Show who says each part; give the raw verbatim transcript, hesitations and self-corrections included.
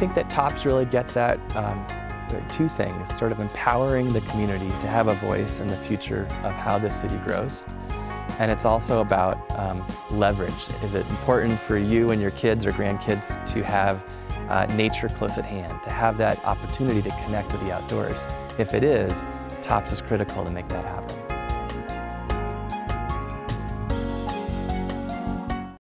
Speaker 1: think that TOPS really gets at um, two things, sort of empowering the community to have a voice in the future of how this city grows. And it's also about um, leverage. Is it important for you and your kids or grandkids to have uh, nature close at hand, to have that opportunity to connect with the outdoors? If it is, TOPS is critical to make that happen.